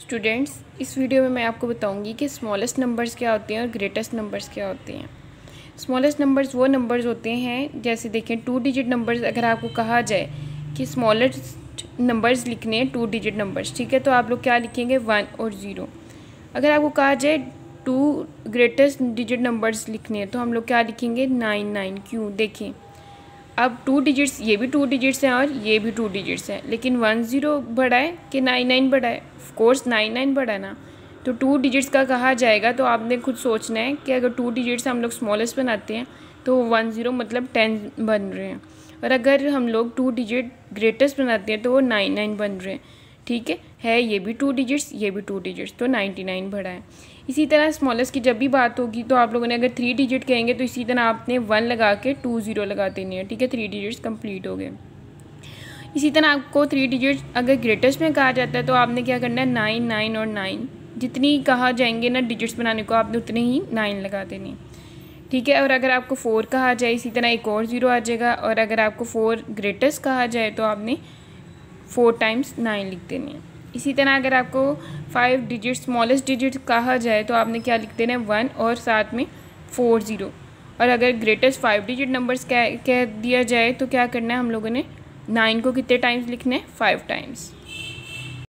Students, इस video में मैं आपको बताऊंगी कि स्मॉलेस्ट नंबर्स क्या होते हैं और ग्रेटेस्ट नंबर्स क्या होते हैं। स्मॉलेस्ट नंबर्स वो नंबर्स होते हैं, जैसे देखें 2 डिजिट नंबर्स। अगर आपको कहा जाए कि स्मॉलेस्ट नंबर्स लिखने हैं 2 डिजिट नंबर्स, ठीक है, तो आप लोग क्या लिखेंगे 1 और 0। अगर आपको कहा जाए 2 ग्रेटेस्ट डिजिट नंबर्स लिखने हैं तो हम लोग क्या लिखेंगे 9। क्यों? देखें, अब 2 डिजिट्स, ये भी 2 डिजिट्स हैं और ये भी 2 डिजिट्स हैं, लेकिन 10 बड़ा है कि 99 बड़ा है? ऑफ कोर्स 99 बड़ा है ना। तो 2 डिजिट्स का कहा जाएगा तो आपने खुद सोचना है कि अगर 2 डिजिट्स हम लोग स्मॉलेस्ट बनाते हैं तो 10 मतलब 10 बन रहे हैं, और अगर हम लोग 2 डिजिट ग्रेटेस्ट बनाते हैं तो वो 99 बन रहे हैं। ठीक है ये भी 2 डिजिट्स, ये भी 2 डिजिट्स, तो 99 बड़ा है। इसी तरह स्मॉलेस्ट की जब भी बात होगी तो आप लोगों ने अगर 3 डिजिट कहेंगे तो इसी तरह आपने 1 लगा के 2 0 लगा देनी है। ठीक है, 3 डिजिट्स कंप्लीट हो गए। इसी तरह आपको 3 डिजिट अगर ग्रेटेस्ट में कहा जाता है तो आपने क्या करना है 9 9 और 9, जितनी कहा जाएंगे ना डिजिट्स बनाने को आपने उतने ही 9 लगा देनी। ठीक है, और अगर आपको 4 कहा जाए इसी तरह एक और 0 आ जाएगा, और अगर आपको 4 ग्रेटेस्ट कहा जाए तो आपने 4 टाइम्स 9 लिख देनी है। इसी तरह अगर आपको 5 डिजिट स्मॉलेस्ट डिजिट कहा जाए तो आपने क्या लिख देना है 1 और साथ में 4 0, और अगर ग्रेटेस्ट 5 डिजिट नंबर्स कह दिया जाए तो क्या करना है हम लोगों ने 9 को कितने टाइम्स लिखना है 5 टाइम्स।